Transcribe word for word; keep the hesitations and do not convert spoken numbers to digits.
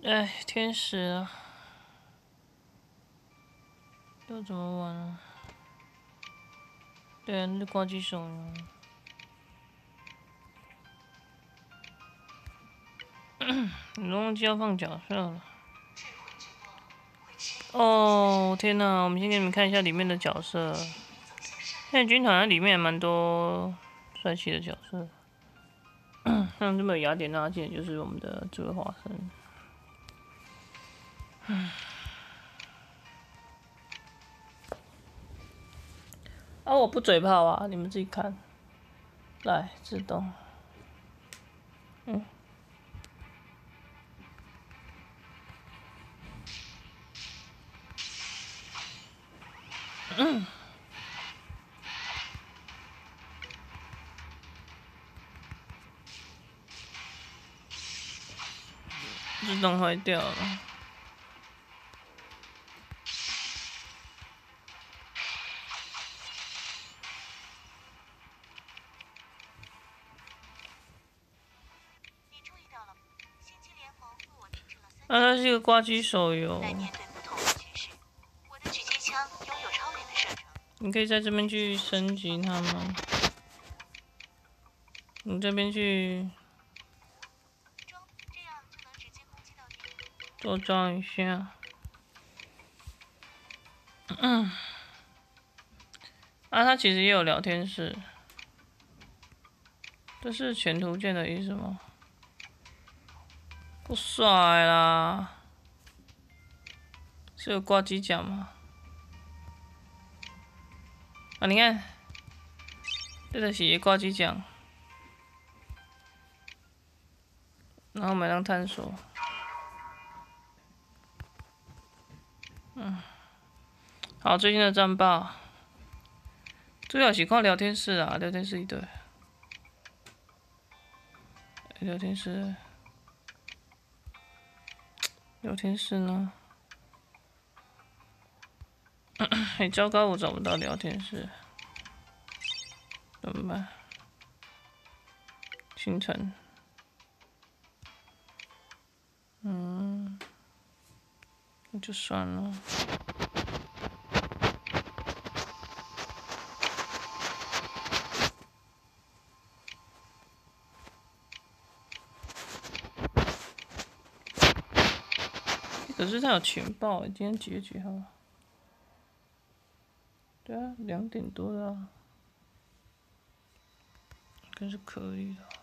哎，天使啊，要怎么玩啊？对啊，那就挂机手游。你忘记要放角色了。哦，天哪！我们先给你们看一下里面的角色。现在军团里面也蛮多帅气的角色，像这么有雅典娜，现在就是我们的智慧化身。啊，我不嘴炮啊，你们自己看。来，自动。嗯。嗯。自动坏掉了。啊，它是一个挂机手游。你可以在这边去升级它们。你这边去多装一下。嗯。啊，它其实也有聊天室。这是全图鉴的意思吗？不帅啦！是有挂机甲吗？啊，你看，这个是挂机奖，然后买张探索。嗯。好，最近的战报。最好是看聊天室啊，聊天室一堆。聊天室。聊天室呢？很糟糕，我找不到聊天室，怎么办？行程。嗯，那就算了。可是他有情报，今天几月几号？对啊，两点多了，应该是可以的。